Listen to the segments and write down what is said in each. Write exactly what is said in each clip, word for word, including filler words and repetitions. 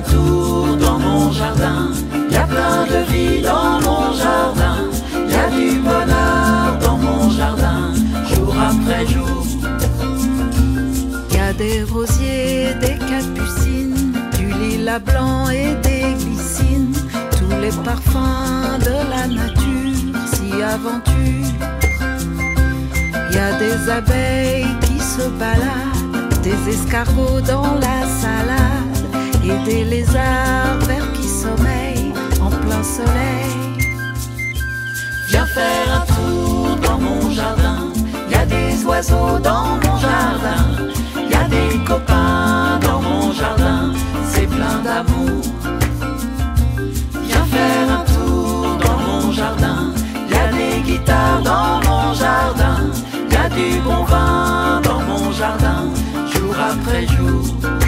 tour dans mon jardin. Y a plein de vie dans mon jardin. Y a du bonheur dans mon jardin, jour après jour. Y a des rosiers, des capucines, du lilas blanc et des glycines, tous les parfums de la nature s'y aventurent. Y a des abeilles qui se baladent, des escargots dans la salade et des lézards verts qui sommeillent en plein soleil. Viens faire un tour dans mon jardin. Y a des oiseaux dans mon jardin. Y a des copains dans mon jardin. C'est plein d'amour. Viens faire un tour dans mon jardin. Y a des guitares dans mon jardin. Y a du bon vin dans mon jardin, jour après jour.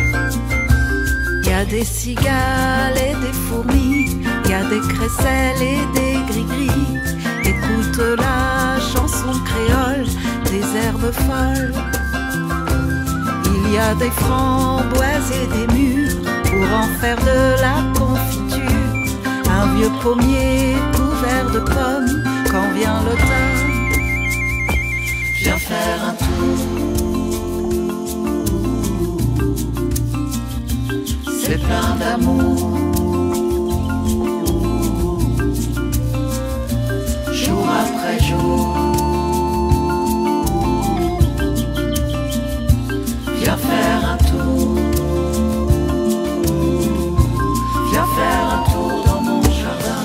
Y a des cigales et des fourmis, y a des crécelles et des gris-gris. Écoute la chanson créole des herbes folles. Il y a des framboises et des mûres pour en faire de la confiture. Un vieux pommier couvert de pommes quand vient l'automne. Viens faire un tour, c'est plein d'amour. Jour après jour, viens faire un tour. Viens faire un tour dans mon jardin.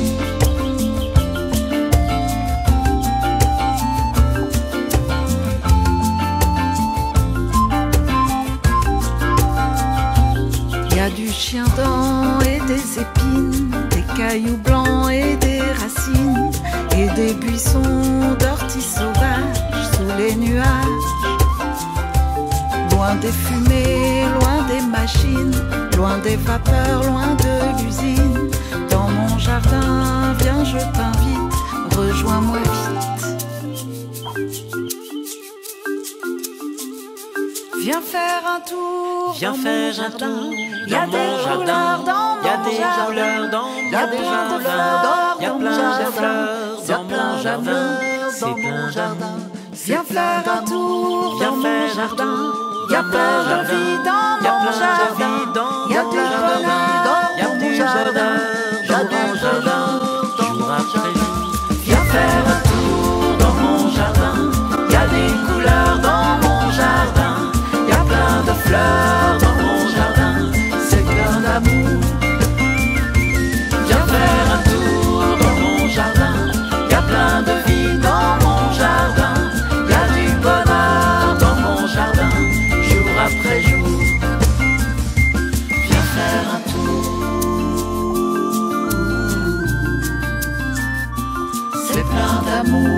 Y a du chien-dent et des épines, des cailloux blancs et des racines, et des buissons d'orties sauvages sous les nuages. Loin des fumées, loin des machines, loin des vapeurs, loin de l'usine. Dans mon jardin, viens, je t'invite, rejoins-moi vite. Viens faire un tour, Viens dans faire mon un jardin. tour Y a dans des mon jardin. couleurs dans Y a mon des jardin. couleurs dans Y a mon plein de jardin. fleurs Y a dans plein mon de jardin. fleurs Y a dans plein mon de jardin. fleurs C'est dans plein mon jardin. d'amour. Viens faire un tour Viens dans mon faire un jardin. tour Y a dans plein mon de jardin. vie dans Y a mon plein de jardin. vie dans Y a mon du jardin. bonheur Y a dans mon du jardin. bonheur Y a dans du mon jardin, bonheur dans jour mon après jardin. jour. Viens faire un tour dans mon jardin. Y a des couleurs dans mon jardin. Y a plein de fleurs dans mon jardin. C'est plein d'amour. Viens faire un tour dans mon jardin. Y a plein de vie dans mon jardin. Y a du bonheur dans mon jardin, jour après jour. Viens faire un tour, c'est plein d'amour.